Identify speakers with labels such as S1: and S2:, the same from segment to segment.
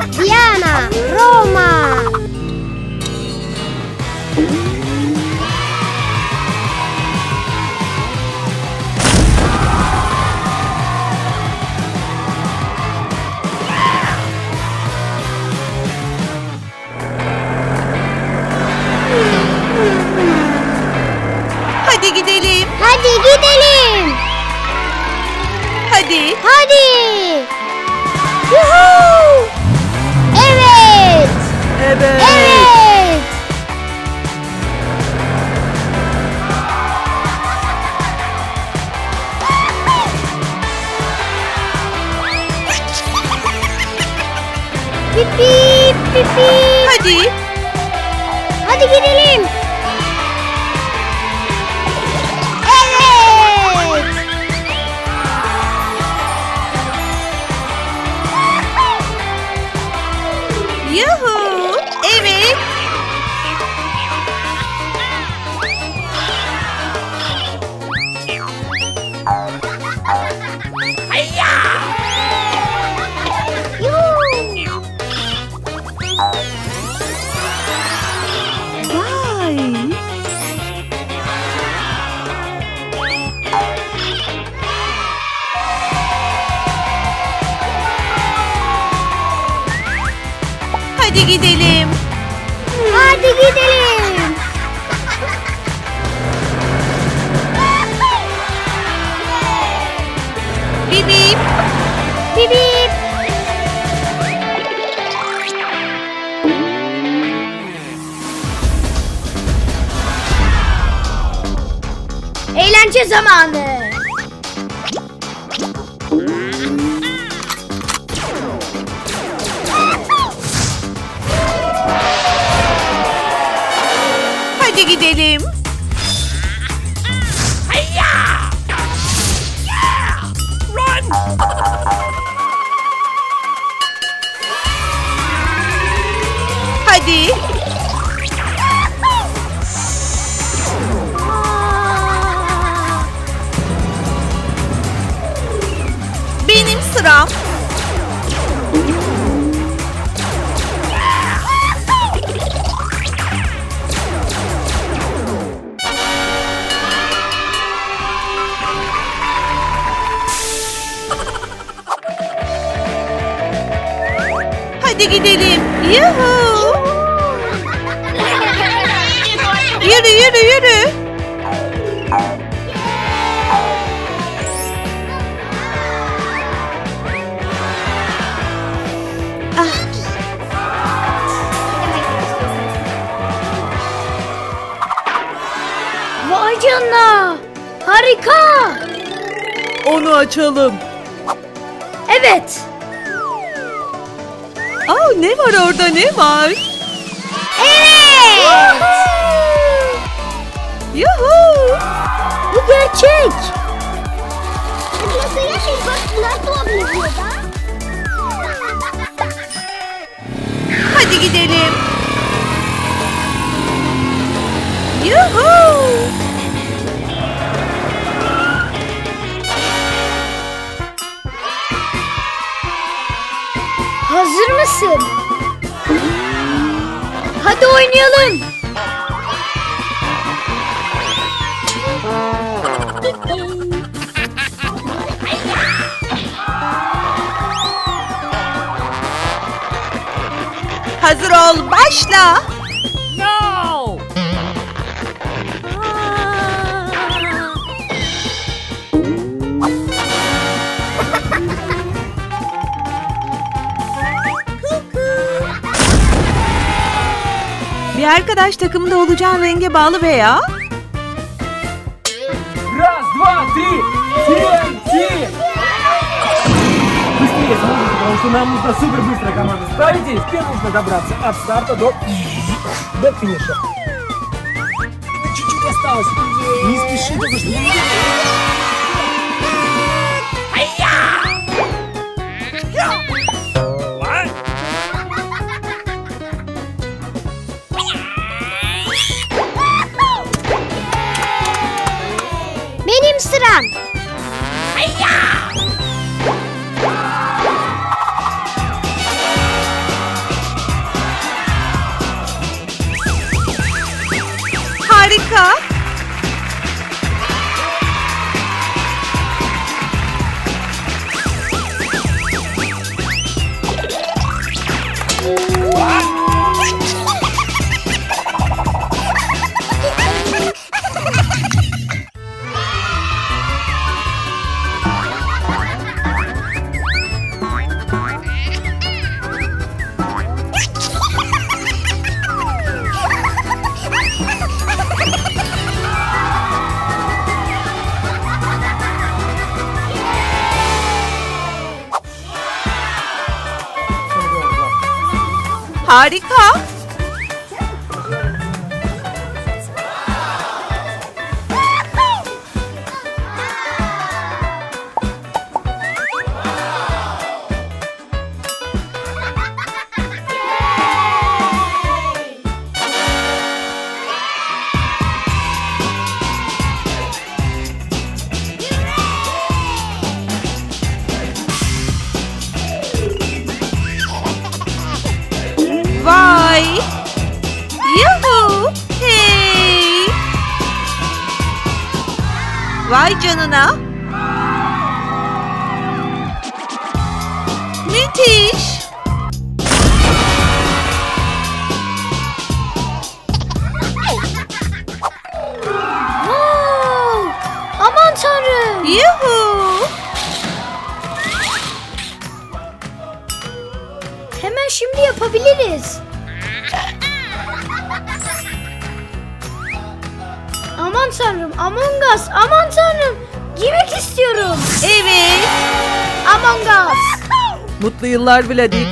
S1: Viyana, Roma.
S2: Hadi gidelim.
S1: Hadi gidelim.
S2: Hadi.
S1: Hadi. Yuhuu. Evet.
S2: Evet.
S1: Evet. Pip pip pip pip.
S2: Hadi.
S1: Hadi gidelim. Evet.
S2: Yuhu. Evet.
S1: Yuhuu.
S2: Vay. Hadi gidelim.
S1: Hadi gidelim.
S2: Bip bip.
S1: Bip bip. Eğlence zamanı.
S2: Hadi gidelim. Hadi. Benim sıram. Hadi gidelim. Yuhu. Yürü yürü yürü.
S1: Vay canına. Harika.
S2: Onu açalım.
S1: Evet.
S2: Aa, ne var orada, ne var?
S1: Evet.
S2: Yuhu.
S1: Bu gerçek.
S2: Hadi gidelim. Yuhu.
S1: Hazır mısın? Hadi oynayalım.
S2: Hazır ol, başla.
S3: No!
S2: Bir arkadaş takımda olacağın renge bağlı veya...
S3: Раз, два, три! TNT! Быстрее смотрите, потому что нам нужна супер быстрая команда. Справитесь? Теперь нужно добраться от старта до финиша. Чуть-чуть осталось. Не спеши, потому что...
S1: Benim sıram.
S2: Harika. Vay! Yuhu! Hey! Vay canına! Müthiş!
S1: Wow! Aman tanrım.
S2: Yuhu!
S1: Hemen şimdi yapabiliriz. Aman tanrım, Among Us, aman tanrım. Giymek istiyorum.
S2: Evet!
S1: Among Us.
S3: Mutlu yıllar Vladik.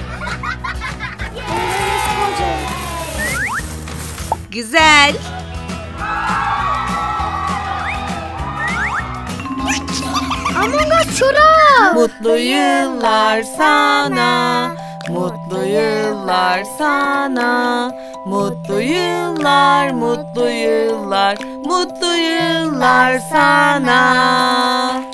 S2: Güzel!
S1: Among Us çorap.
S2: Mutlu yıllar sana, mutlu yıllar sana, mutlu yıllar, mutlu yıllar, mutlu yıllar sana.